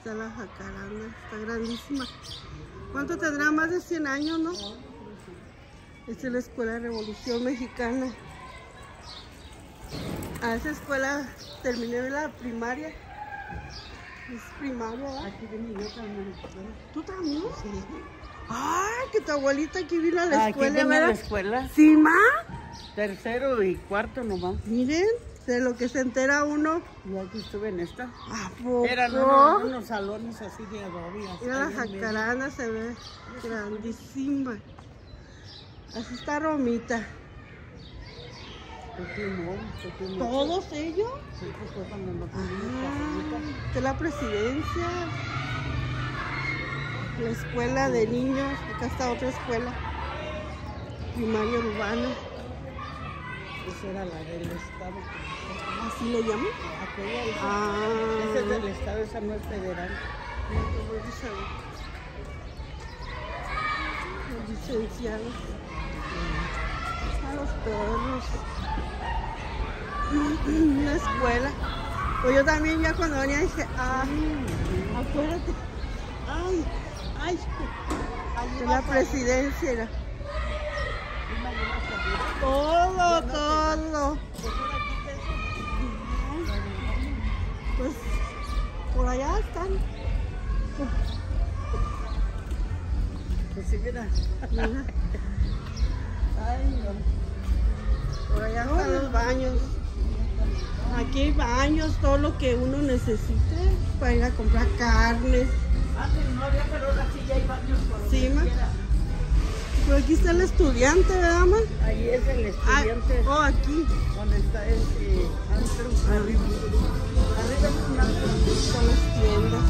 está la jacaranda, está grandísima. ¿Cuánto tendrá? Más de 100 años, ¿no? Esta es la Escuela de Revolución Mexicana. A esa escuela terminé la primaria. Es primaria, ¿verdad? Aquí vine yo también. ¿Tú también? Sí. Ay, que tu abuelita aquí vino a la escuela, aquí vine ¿verdad? a la escuela. ¿Sí, ma? Tercero y cuarto nomás. Miren, de lo que se entera uno. Y aquí estuve en esta. ¿A poco? Eran unos salones así de adobe. Mira, la jacaranda se ve grandísima. Así está Romita. ¿Todos ellos? Sí, pues fue cuando no Esta es la presidencia. La escuela de niños. Acá está otra escuela. Primaria urbana. Esa era la del estado. ¿Así le llaman? Aquella, Ah. esa es del estado, esa no es federal. Los licenciados. A los perros. La escuela. Pues yo también ya cuando venía dije, acuérdate. Ay, ay. De la presidencia era. Todo. Pues por allá están. Pues sí, mira. Mira. Ay, no. Por allá están los baños. Aquí hay baños, todo lo que uno necesite para ir a comprar carnes. Antes no había, pero ahora sí ya hay baños por donde Sí, ma. quiera. Pero aquí está el estudiante, ¿verdad, ma? Ahí es el estudiante. Aquí. Donde está ese antro. Arriba. Arriba es un antro. Con las tiendas.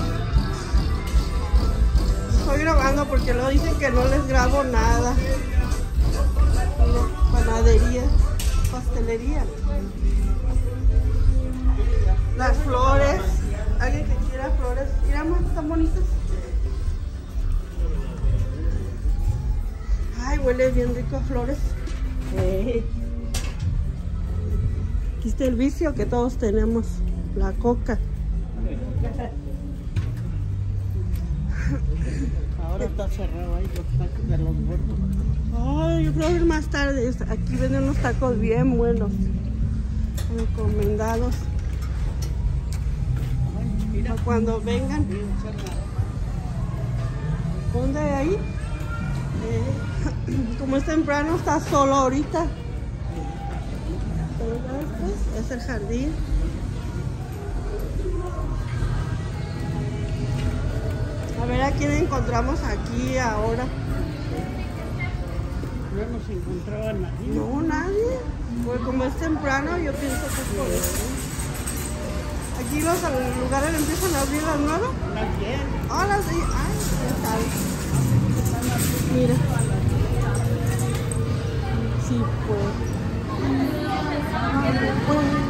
Estoy grabando porque luego dicen que no les grabo nada. Mira, panadería, pastelería. Las flores. Alguien que quiera flores. Mira, más están bonitas. Ay, huele bien rico a flores. Aquí está el vicio que todos tenemos. La coca. Ahora está cerrado ahí los tacos de los gordos. Ay, yo creo que más tarde. Aquí venden unos tacos bien buenos. Recomendados. Para cuando vengan. ¿Dónde hay ahí? Como es temprano, está solo ahorita. Pero ya después es el jardín. A ver a quién encontramos aquí ahora. No nos encontraba nadie. No, nadie. Pues como es temprano, yo pienso que es por eso. Aquí los lugares empiezan a abrir las 9. ¿Las 10? Ah, las 10. Ay, ya sabes. Mira. Sí, pues.